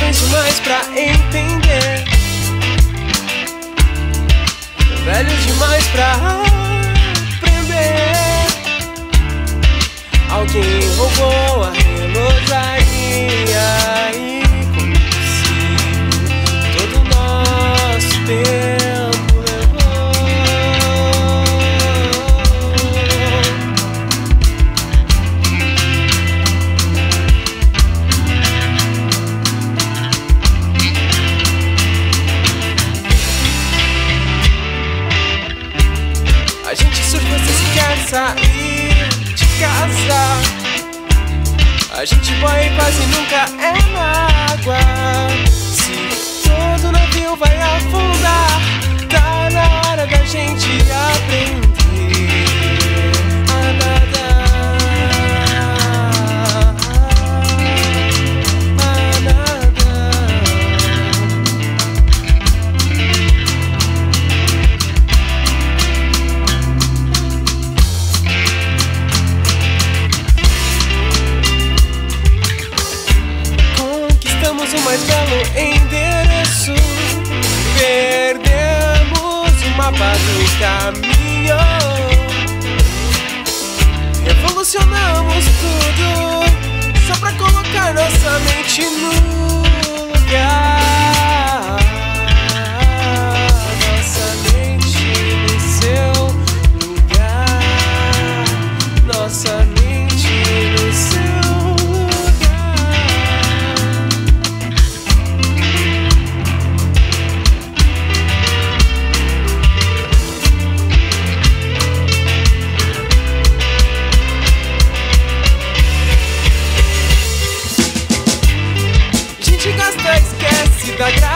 jovens demais pra entender, velhos demais pra aprender. Alguém roubou a relojaria e conduziu todo o nosso tempo levou. A gente surfa se quer sair de casa. A gente boia e quase nunca é na água. Se todo navio vai afundar, tá na hora da gente aprender a nadar, a nadar. Conquistamos o mais belo endereço, perdemos o mapa do caminho, revolucionamos tudo só pra colocar nossa mente no lugar. Nossa mente no seu lugar. Nossa mente no seu lugar. A gente gasta, esquece da graça.